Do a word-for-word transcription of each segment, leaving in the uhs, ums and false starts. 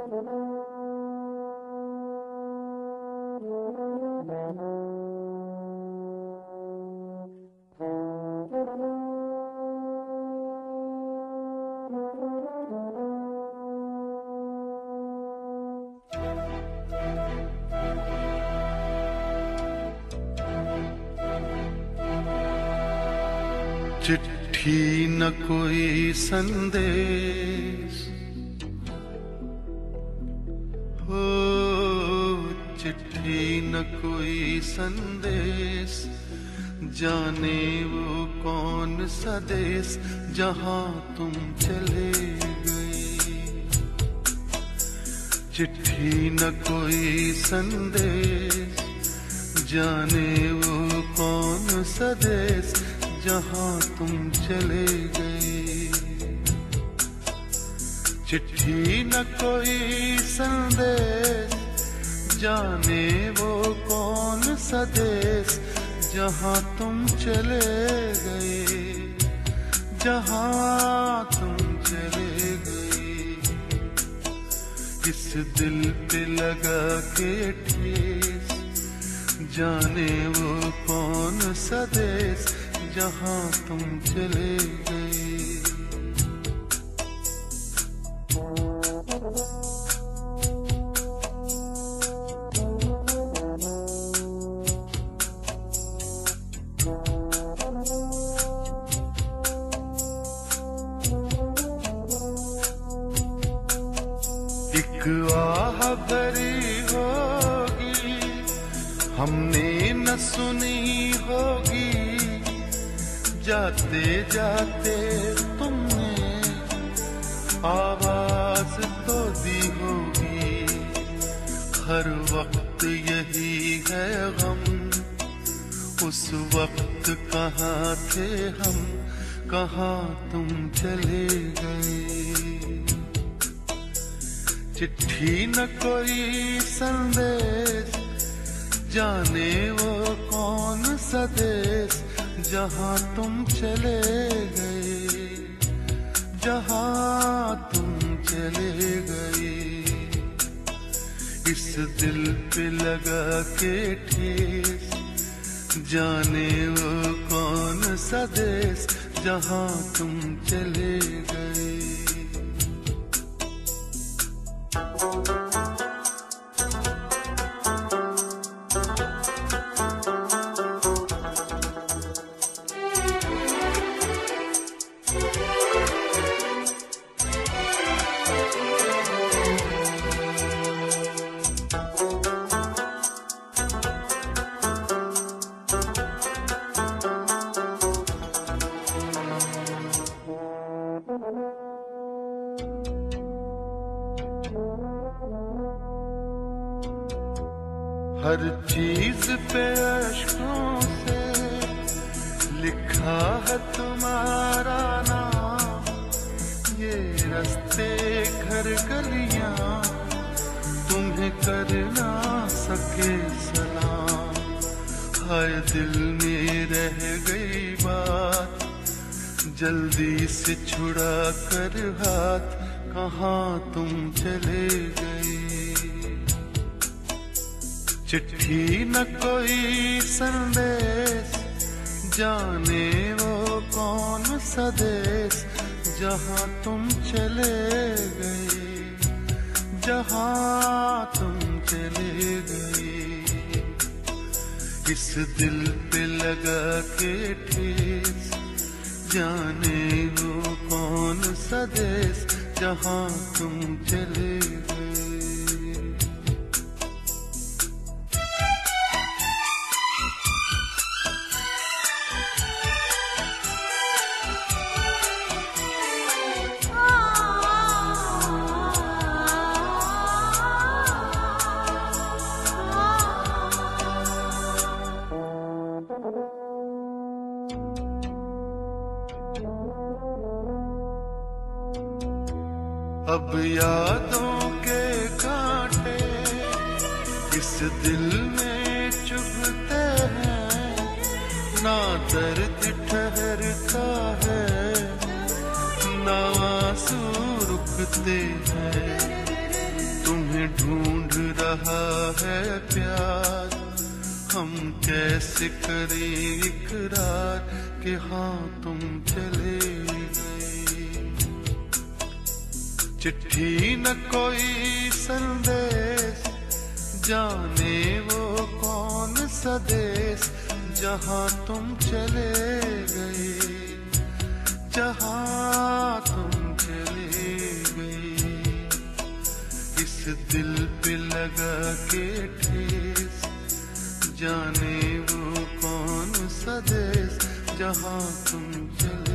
चिट्ठी न कोई संदेश हो, चिट्ठी न कोई संदेश, जाने वो कौन सा देश जहां तुम चले गए। चिट्ठी न कोई संदेश, जाने वो कौन सा देश जहां तुम चले गए। चिट्ठी न कोई संदेश, जाने वो कौन सा देश जहां तुम चले गए, जहां तुम चले गए। इस दिल पे लगा के ठेस, जाने वो कौन सा देश जहां तुम चले गए। एक आह भरी होगी, हमने न सुनी होगी, जाते जाते तुमने आवाज तो दी होगी। हर वक्त यही है गम, उस वक्त कहाँ थे हम, कहाँ तुम चले गए। चिट्ठी न कोई संदेश, जाने वो कौन सा देश जहां तुम चले गए, जहां तुम चले गए। इस दिल पे लगा के ठेस, जाने वो कौन सा देश जहां तुम चले गए। हर चीज पे अश्कों से लिखा है तुम्हारा नाम, ये रास्ते घर गलियां तुम्हें कर ना सके सलाम। हाय दिल में रह गई बात, जल्दी से छुड़ा कर हाथ, कहाँ तुम चले गए। चिट्ठी न कोई संदेश, जाने वो कौन सा देश जहां तुम चले गए, जहां तुम चले गए। इस दिल पे लगा के ठेस, जाने वो कौन सा देश जहां तुम चले गए। अब यादों के कांटे इस दिल में चुभते हैं, ना दर्द ठहरता है, ना आंसू रुकते हैं। तुम्हें ढूंढ रहा है प्यार, हम कैसे करें इकरार कि हाँ तुम चले गए। चिट्ठी न कोई संदेश, जाने वो कौन सा देश, जहाँ तुम चले गए, जहाँ तुम चले गए। इस दिल पे लगा के ठेस, जाने वो कौन सा देश, जहाँ तुम चले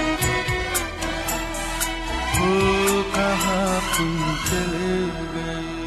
तुम चले गए।